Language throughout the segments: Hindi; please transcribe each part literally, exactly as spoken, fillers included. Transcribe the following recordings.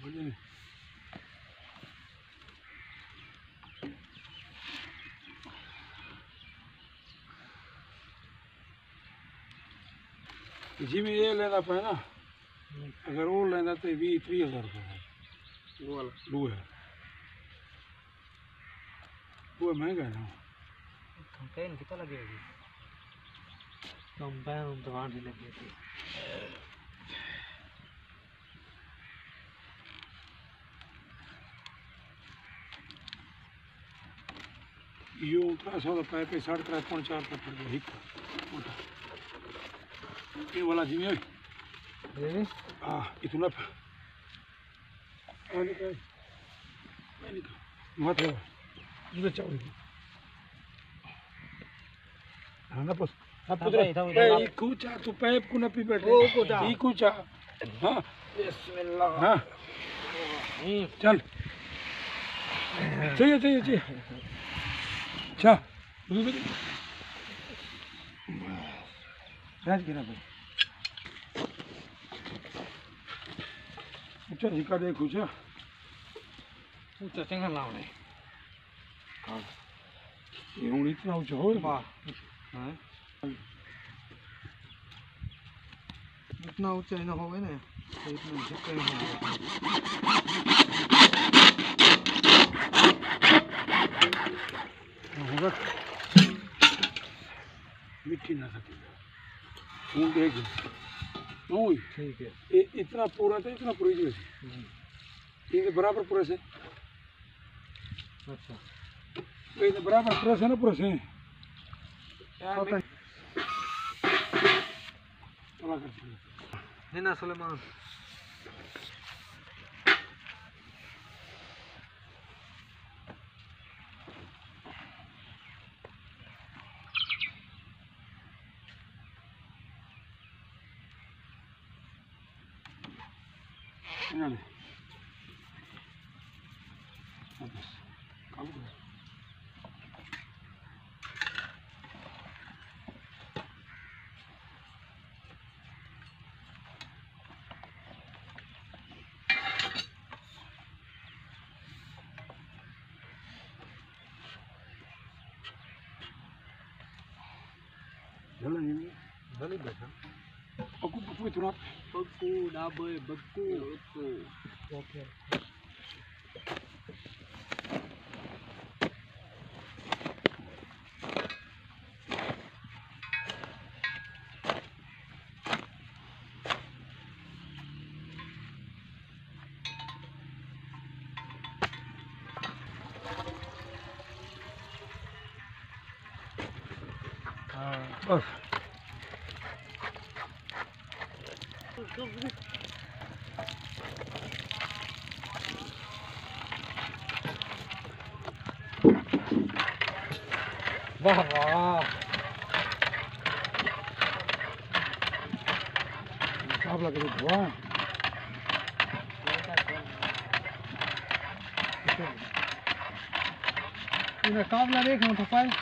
जिमें ये लेना पे ना, अगर वो लेना तो भी तीस हजार रुपये है। वो वाला वो है, वो महंगा है ना। कंपेन कितना लगेगी? कंपेन तो वहाँ नहीं लगेगी। यूँ का सौ रुपये पे साढ़े तीन पौन चार का पड़ गया हिक ये वाला जिम्मे ये हाँ इतना आने का आने का मत हो इधर चावल हाँ ना पस हाँ पुत्र ये कुछ तू पैप को ना पी बैठे ओ कुछ ये कुछ हाँ बिस्मिल्लाह हाँ चल चाहिए चाहिए चाहिए अच्छा राज गिरा भाई अच्छा इका दे कुछ ऊंचा चंगा लावने हाँ ये उंगली इतना ऊंचा हो वाह हाँ इतना ऊंचा ही ना होगा ना तो इतना झटका ही नहीं होगा मिट्टी ना सके वो देख ओए ठीक है ये इतना पूरा था इतना पूरी जैसे ये बराबर पूरा से अच्छा ये बराबर पूरा से ना पूरा से पता चला कर है ना Suleman Finale. Vamos. Calma. Jalan ini. Jalan biasa. Aku buku itu rap. Buku, dabe, buku, buku. Oke. बस वाह वाह आप लग रही धुआं इन्हें काबला देख लो तो पाए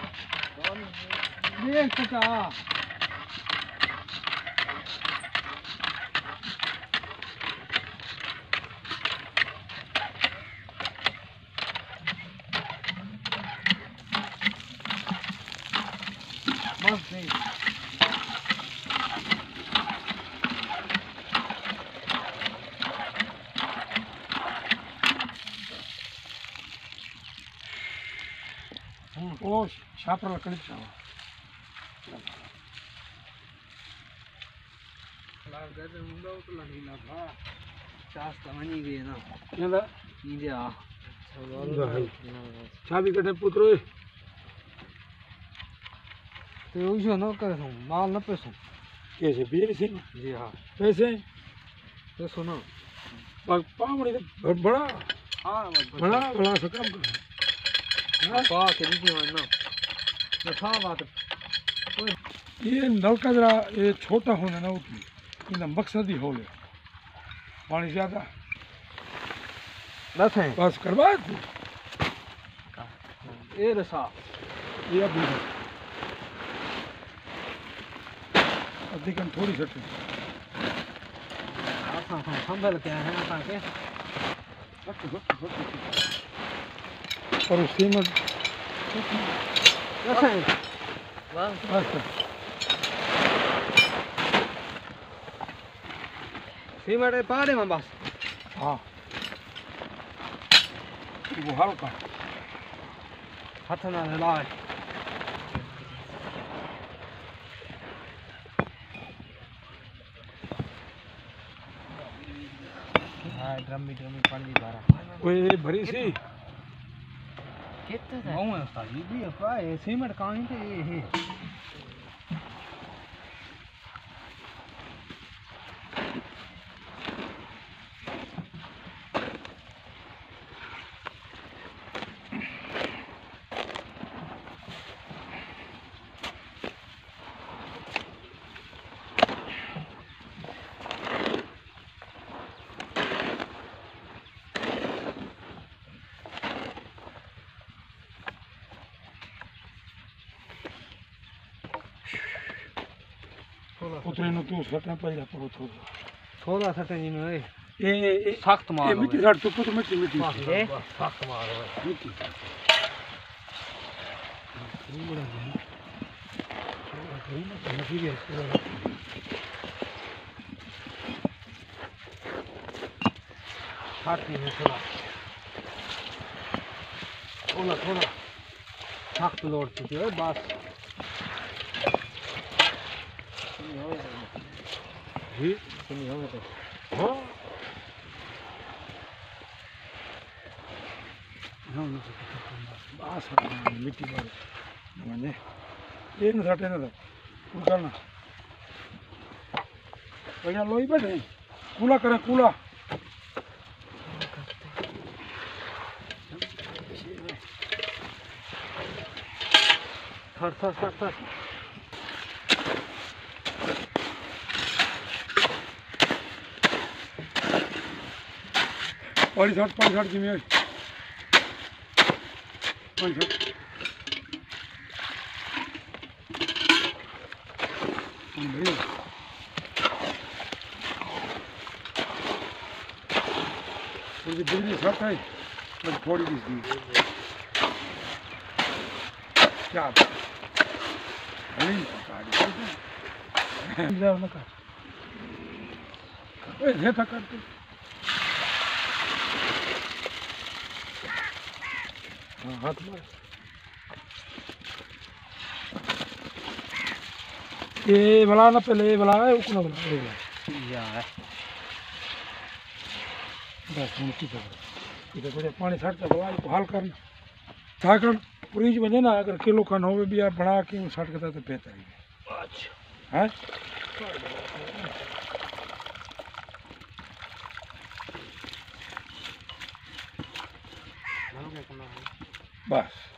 देख चुका बस नहीं ओ शापर लकड़ी चावा लाग दे मुंडा तो लगी ना भा चास तमनी गए ना केंदा नीचे आ चाबी कटे पुत्र तो यूं ना कर सो माल ना पैसो कैसे बीर से जी हां पैसे तो सुनो पावड़ी तो बड़ा हां बड़ा बड़ा सा काम कर पा के दी ना तो था बात ये नलका जरा ये छोटा होना ना उतनी इनका मकसद ही हो गया पानी ज्यादा बस है बस करवा तू ये रसा ये अब अधिकम थोड़ी सटे आप संभल के हैं आप के और उस सीमेंट अच्छा सीमेंट पाड़े में बस हाँ वो हल्का हाथ ना लाए हाँ ड्रमी ड्रमी पानी भरा कोई भरी सी कितना था वो है ये भी है पाए सीमेंट कहाँ थे ये है उतरे नु तू सटे पड़ जा पड़ो थोड़ा थोड़ा सा टेंशन है ए ए सख्त मार ये मिट्टी साड़ तो कुछ मिट्टी मिट्टी ये सख्त मार है मिट्टी हाथ में थोड़ा थोड़ा थोड़ा सख्त लोड चुकी है बस जी सुनिए हो तो हाँ हाँ बस मिट्टी पर मैंने ये न सटे ना तो करना भैया लोई बैठे कूला करें कूला थर थर थर थर पानी साठ पानी साठ जिम्मे पानी साठ बढ़िया उनकी बिजली साठ है बस थोड़ी बिजली क्या नहीं जाओ ना कर ऐसे था करते हाँ हाथ मार ये भला ना पहले ये भला है उकना भला ये भला यार बस मुट्ठी पकड़ इधर थोड़े पानी छाटता भला इसको हाल करना छाकन पूरी बने ना अगर किलो खान हो भी आप बना के छाट के तो बेहतर है अच्छा है बस